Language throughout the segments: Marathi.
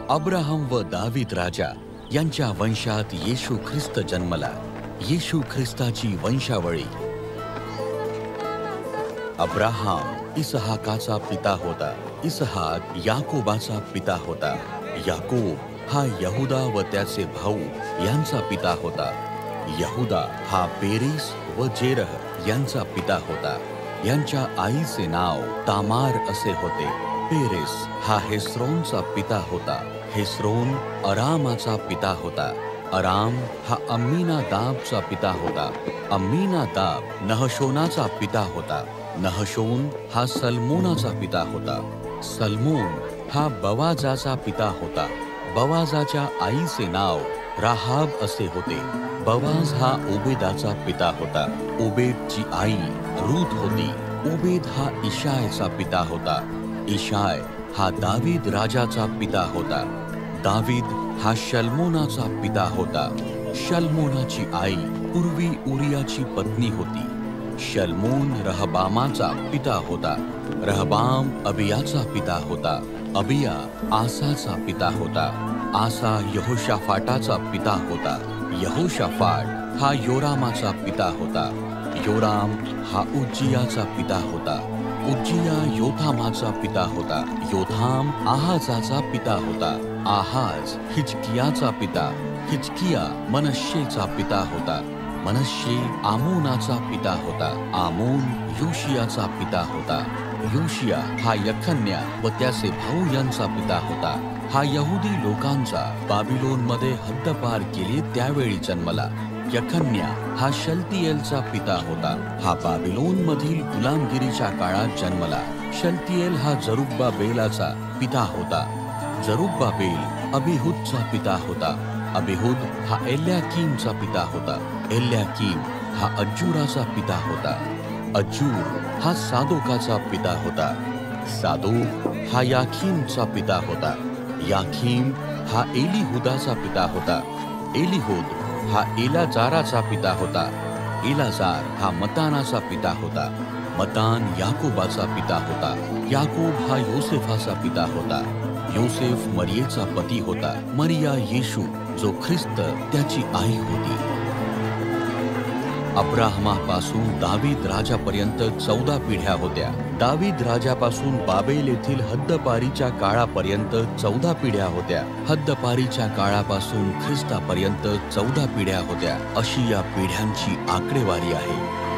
अब्राहम व दावीद राजा यांच्या वंशात येशू ख्रिस्त जन्मला. येशू ख्रिस्ताची वंशावळी. अब्राहम इसहाकाचा पिता होता. इसहाक याकोबाचा पिता होता. याकोब हा यहुदा व त्याचे भाऊ यांचा पिता होता. यहुदा हा पेरेस व जेरह यांचा पिता होता. यांच्या आईचे नाव तामार असे होते. पेरेस हा हेस्रोनचा पिता होता. हेस्रोन अरामाचा पिता होता. अराम हा अम्मीनादाबचा पिता होता. अम्मीनादाब नहशोनाचा पिता होता. नहशोन हा सल्मोनाचा पिता होता. सल्मोन हा बवाजाचा पिता होता. बवाजाच्या आईचे नाव राहाब असे होते. बवाज हा ओबेदाचा पिता होता. ओबेदची आई रूत होती. ओबेद हा इशायचा पिता होता. इशाय हा दावीद राजाचा पिता होता. दावीद हा शल्मोनाचा पिता होता. शल्मोनाची आई पूर्वी उरियाची पत्नी होती. शल्मोन रहबामाचा पिता होता. रहबाम अबियाचा पिता होता. अबिया आसाचा पिता होता. आसा यहोशाफाटाचा पिता होता. यहोशाफाट हा योरामाचा पिता होता. योराम हा उज्जियाचा पिता होता. उज्जिया योथामाचा पिता होता. योथाम आहाजाचा पिता होता. आहाज हिजकियाचा पिता. हिजकिया मनश्शेचा पिता होता. मनश्शे आमोनाचा पिता होता. आमोन योशियाचा पिता होता. योशिया हा यखन्या व त्याचे भाऊ यांचा पिता होता. हा यहुदी लोकांचा बाबिलोनमध्ये हद्दपार केले त्यावेळी जन्मला. यखन्या हा शल्तियेलचा पिता होता. हा बाबिलोन मधील गुलामगिरीच्या काळात जन्मला. शल्तियेल हा जरुब्बाबेलाचा पिता होता. जरुब्बाबेल अबिहूदचा पिता होता. अबिहूद हा एल्याकीमचा पिता होता. एल्याकीम हा अज्जूराचा पिता होता. अज्जूर हा सादोकाचा पिता होता. सादोक हा याखीमचा पिता होता. याखीम हा एलीहुदाचा पिता होता. एलीहुद हा एलाजाराचा पिता होता. एलाजार हा मतानाचा पिता होता. मतान याकोबाचा पिता होता. याकोब हा योसेफाचा पिता होता. योसेफ मरियेचा पती होता. मरिया येशू जो ख्रिस्त त्याची आई होती. अब्राहमापासून दावीद राजापर्यंत 14 पिढ्या होत्या. दावीद राजापासून बाबेल येथील हद्दपारीच्या काळापर्यंत 14 पिढ्या होत्या. हद्दपारीच्या काळापासून ख्रिस्तापर्यंत 14 पिढ्या होत्या. अशी या पिढ्यांची आकडेवारी आहे.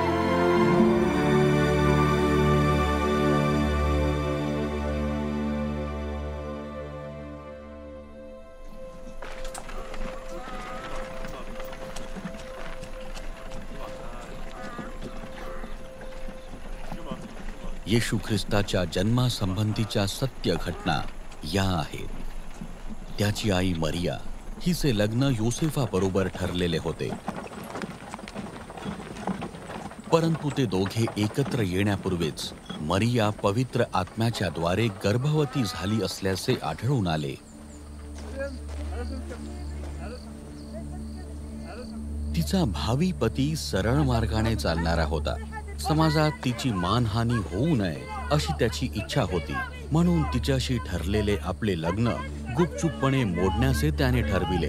येशू ख्रिस्ताच्या जन्मासंबंधीच्या सत्य घटना या आहेत. त्याची आई मरिया हिचे लग्न योसेफाबरोबर ठरलेले होते. परंतु ते दोघे एकत्र येण्यापूर्वीच मरिया पवित्र आत्म्याच्या द्वारे गर्भवती झाली असल्याचे आढळून आले. तिचा भावी पती सरळ मार्गाने चालणारा होता. समाजात तिची मानहानी होऊ नये अशी त्याची इच्छा होती. म्हणून तिच्याशी ठरलेले आपले लग्न गुपचूपपणे मोडण्याचे त्याने ठरविले.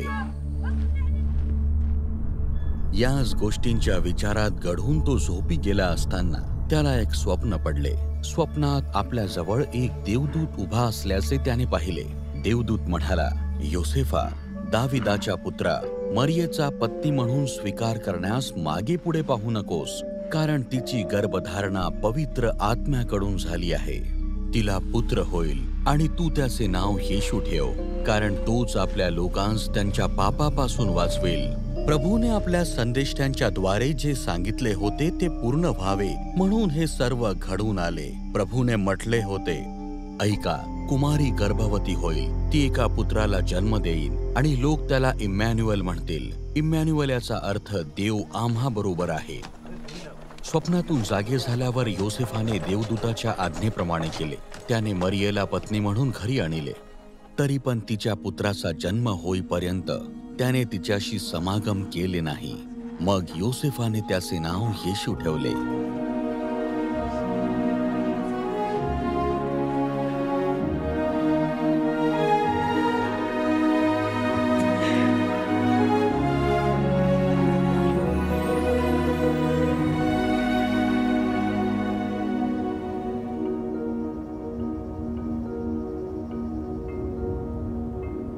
याच गोष्टींच्या विचारात गढून तो झोपी गेला असताना त्याला एक स्वप्न पडले. स्वप्नात आपल्या जवळ एक देवदूत उभा असल्याचे त्याने पाहिले. देवदूत म्हणाला, योसेफा, दाविदाच्या पुत्रा, मरियेचा पत्नी म्हणून स्वीकार करण्यास मागे पुढे पाहू नकोस, कारण तिची गर्भधारणा पवित्र आत्म्याकडून झाली आहे. तिला पुत्र होईल आणि तू त्याचे नाव येशू ठेव, कारण तोच आपल्या लोकांस त्यांच्या पापापासून वाचवेल. प्रभूने आपल्या संदेष्टांच्या द्वारे जे सांगितले होते ते पूर्ण व्हावे म्हणून हे सर्व घडून आले. प्रभूने म्हटले होते, ऐका, कुमारी गर्भवती होईल, ती एका पुत्राला जन्म देईल आणि लोक त्याला इम्मॅन्युअल म्हणतील. इम्मॅन्युअल याचा अर्थ देव आम्हा बरोबर आहे. स्वप्नातून जागे झाल्यावर योसेफाने देवदूताच्या आज्ञेप्रमाणे केले. त्याने मरियेला पत्नी म्हणून घरी आणले. तरी पण तिच्या पुत्राचा जन्म होईपर्यंत त्याने तिच्याशी समागम केले नाही. मग योसेफाने त्याचे नाव येशू ठेवले.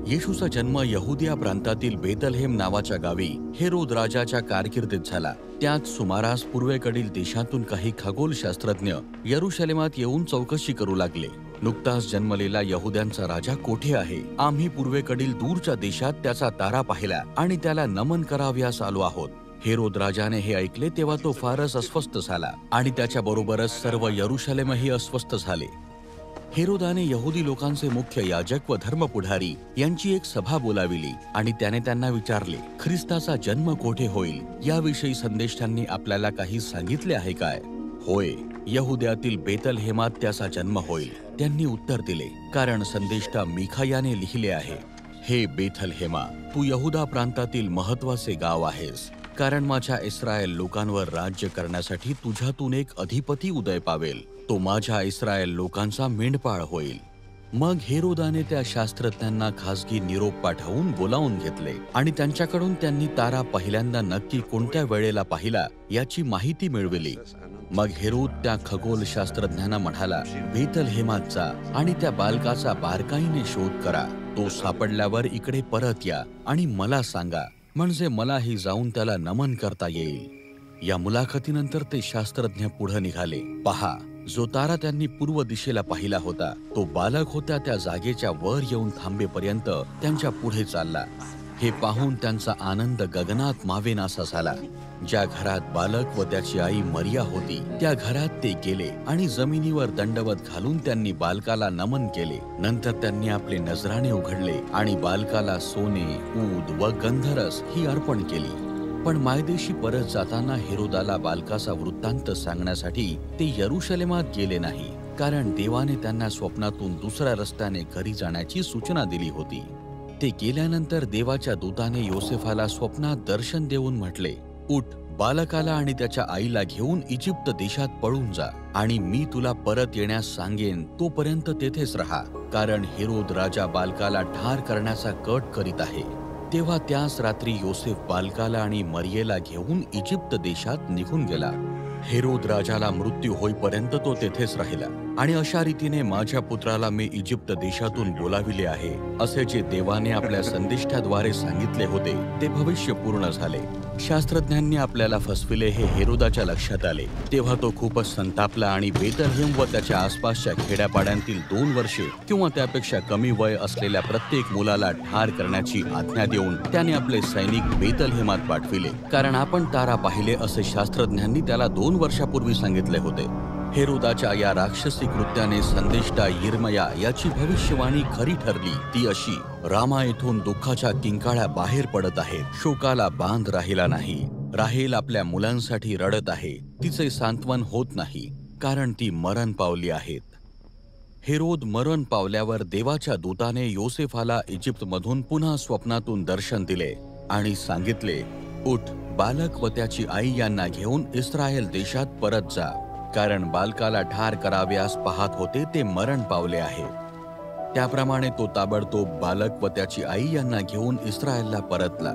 येशूचा जन्म यहुदिया प्रांतातील बेतलहेम नावाच्या गावी हेरोद राजाच्या कारकिर्दीत झाला. त्याच सुमारास पूर्वेकडील देशातून काही खगोलशास्त्रज्ञ यरुशलेमात येऊन चौकशी करू लागले. नुकताच जन्मलेला यहुद्यांचा राजा कोठे आहे? आम्ही पूर्वेकडील दूरच्या देशात त्याचा तारा पाहिला आणि त्याला नमन करावयास आलो आहोत. हेरोद राजाने हे ऐकले तेव्हा तो फारच अस्वस्थ झाला आणि त्याच्या बरोबरच सर्व यरुशलेमही अस्वस्थ झाले. हेरोदाने यहुदी लोकांचे मुख्य याजक व धर्मपुढारी यांची एक सभा बोलाविली आणि त्याने त्यांना विचारले, ख्रिस्ताचा जन्म कोठे होईल याविषयी संदेष्टांनी आपल्याला काही सांगितले आहे काय? होय, यहुद्यातील बेतलहेमात त्याचा जन्म होईल, त्यांनी उत्तर दिले. कारण संदेष्टा मिखायाने लिहिले आहे, हे बेथलहेमा, तू यहुदा प्रांतातील महत्वाचे गाव आहेस, कारण माझ्या इस्रायल लोकांवर राज्य करण्यासाठी तुझ्यातून एक अधिपती उदय पावेल. तो माझ्या इस्रायल लोकांचा मेंढपाळ होईल. मग हेरोदाने त्या शास्त्रज्ञांना खासगी निरोप पाठवून बोलावून घेतले आणि त्यांच्याकडून त्यांनी तारा पहिल्यांदा नक्की कोणत्या वेळेला पाहिला याची माहिती मिळविली. मग हेरोद त्या खगोल शास्त्रज्ञांना म्हणाला, बेतलहेमात जा आणि त्या बालकाचा बारकाईने शोध करा. तो सापडल्यावर इकडे परत या आणि मला सांगा, म्हणजे मलाही जाऊन त्याला नमन करता येईल. या मुलाखतीनंतर ते शास्त्रज्ञ पुढे निघाले. पहा, जो तारा त्यांनी पूर्व दिशेला पाहिला होता तो बालक होता त्या जागेच्या वर येऊन थांबेपर्यंत त्यांच्या पुढे चालला. हे पाहून त्यांचा आनंद गगनात मावेनासा झाला. ज्या घरात बालक व त्याची आई मरिया होती त्या घरात ते गेले आणि जमिनीवर दंडवत घालून त्यांनी बालकाला नमन केले. नंतर त्यांनी आपले नजराणे उघडले आणि बालकाला सोने, ऊद व गंधरस ही अर्पण केली. पण मायदेशी परत जाताना हेरोदाला बालकाचा वृत्तांत सांगण्यासाठी ते यरुशलेमात गेले नाही, कारण देवाने त्यांना स्वप्नातून दुसऱ्या रस्त्याने घरी जाण्याची सूचना दिली होती. ते गेल्यानंतर देवाच्या दूताने योसेफाला स्वप्नात दर्शन देऊन म्हटले, उठ, बालकाला आणि त्याच्या आईला घेऊन इजिप्त देशात पळून जा आणि मी तुला परत येण्यास सांगेन, तोपर्यंत तेथेच राहा, कारण हेरोद राजा बालकाला ठार करण्याचा कट करीत आहे. तेव्हा त्याच रात्री योसेफ बालकाला आणि मरियेला घेऊन इजिप्त देशात निघून गेला. हेरोद राजाला मृत्यू होईपर्यंत तो तेथेच राहिला आणि अशा रीतीने माझ्या पुत्राला मी इजिप्त देशातून बोलाविले आहे, असे जे देवाने आपल्या संदेष्टाद्वारे सांगितले होते ते भविष्य पूर्ण झाले. शास्त्रज्ञांनी आपल्याला फसविले हे हेरोदाच्या लक्षात आले. तेव्हा तो खूपच संतापला आणि बेतलहेम व त्याच्या आसपासच्या खेड्यापाड्यांतील 2 वर्षे किंवा त्यापेक्षा कमी वय असलेल्या प्रत्येक मुलाला ठार करण्याची आज्ञा देऊन त्याने आपले सैनिक बेतलहेमात पाठविले, कारण आपण तारा पाहिले असे शास्त्रज्ञांनी त्याला 2 वर्षापूर्वी सांगितले होते. हेरोदाच्या या राक्षसी कृत्याने संदेष्टा यिर्मया याची भविष्यवाणी खरी ठरली. ती अशी, रामा येथून दुःखाच्या किंकाळ्या बाहेर पडत आहेत, शोकाला बांध राहिला नाही. राहेल आपल्या मुलांसाठी रडत आहे, तिचे सांत्वन होत नाही, कारण ती मरण पावली आहेत. हेरोद मरण पावल्यावर देवाच्या दूताने योसेफाला इजिप्तमधून पुन्हा स्वप्नातून दर्शन दिले आणि सांगितले, उठ, बालक व त्याची आई यांना घेऊन इस्रायल देशात परत जा, कारण बालकाला ठार कराव्यास पाहत होते ते मरण पावले आहे. त्याप्रमाणे तो ताबडतोब बालक व त्याची आई यांना घेऊन इस्रायलला परतला.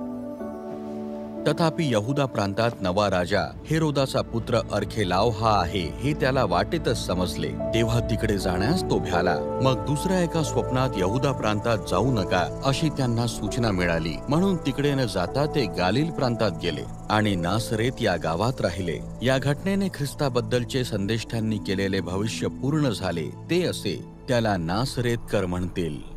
तथापि यहुदा प्रांतात नवा राजा हेरोदाचा पुत्र अर्खेलाव हा आहे हे त्याला वाटेतच समजले. तेव्हा तिकडे जाण्यास तो भ्याला. मग दुसऱ्या एका स्वप्नात यहुदा प्रांतात जाऊ नका अशी त्यांना सूचना मिळाली, म्हणून तिकडे न जाता ते गालिल प्रांतात गेले आणि नासरेत या गावात राहिले. या घटनेने ख्रिस्ताबद्दलचे संदेष्टांनी केलेले भविष्य पूर्ण झाले. ते असे, त्याला नासरेतकर म्हणतील.